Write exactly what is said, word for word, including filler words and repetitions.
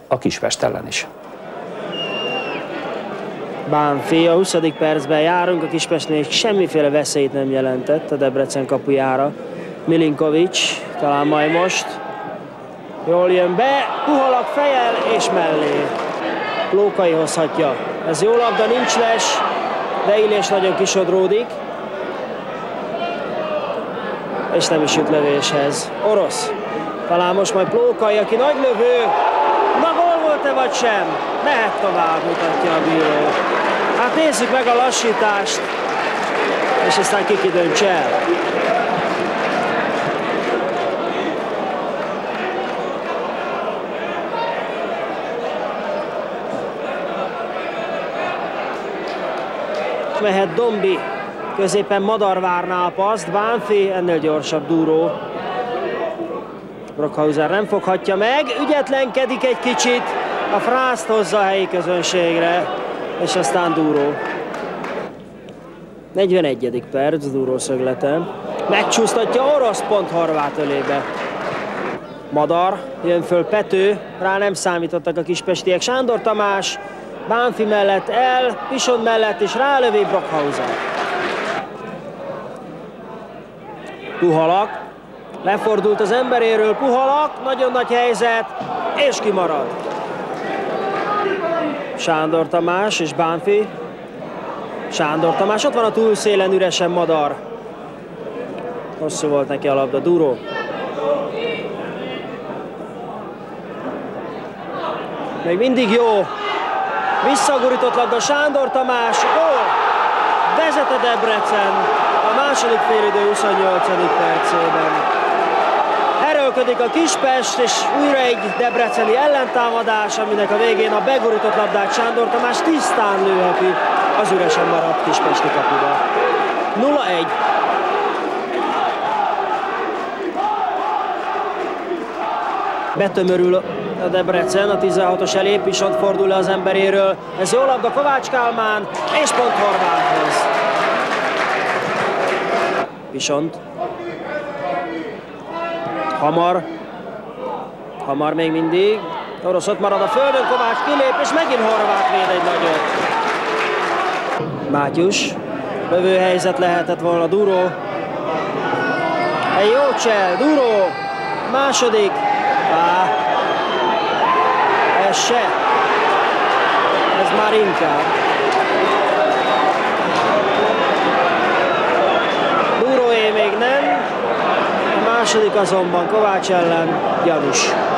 a Kispest ellen is. Bánfi, a huszadik percben járunk, a Kispestnél semmiféle veszélyt nem jelentett a Debrecen kapujára. Milinkovics, talán majd most. Jól jön be, Puhalak fejjel és mellé. Lókai hozhatja. Ez jó labda, nincs les, de Illés nagyon kisodródik. És nem is jut lövéshez. Orosz. Talán most majd Plókai, aki nagy lövő. Na, gól volt-e vagy sem? Mehet tovább, mutatja a bíró. Hát nézzük meg a lassítást, és aztán ki ki dönts el. Mehet Dombi, középen Madar várná a paszt, Bánfi, ennél gyorsabb Dúró. Brockhauser nem foghatja meg, ügyetlenkedik egy kicsit, a Frászt hozza a helyi közönségre, és aztán Dúró. negyvenegyedik perc, Dúró szöglete. Megcsúsztatja Orosz, pont Horváth ölébe. Madar, jön föl Pető, rá nem számítottak a kispestiek. Sándor Tamás, Bánfi mellett el, Pison mellett és rálövi Brockhauser. Puhalak, lefordult az emberéről Puhalak, nagyon nagy helyzet, és kimarad. Sándor Tamás és Bánfi. Sándor Tamás, ott van a túlszélen üresen Madar. Hosszú volt neki a labda, Dúró. Még mindig jó. Visszagurított labda Sándor Tamás, gól! Vezet a Debrecen a második félidő huszonnyolcadik percében. Erőlködik a Kispest, és újra egy debreceni ellentámadás, aminek a végén a begurított labdát Sándor Tamás tisztán lőheti az üresen maradt kispesti kapuba. nulla egy. Betömörül a Debrecen a tizenhatos elé, Pisont fordul le az emberéről. Ez jó labda Kovács Kálmán, és pont Horváthhoz. Pisont. Hamar. Hamar még mindig. Orosz ott marad a földön, Kovács kilép, és megint Horváth véd egy nagyot. Mátyus. Lövőhelyzet lehetett volna, Dúró. Egy jó csel, Dúró. Második. Á. Ez se. Ez már inkább. Dúróé még nem. A második azonban Kovács ellen gyanús.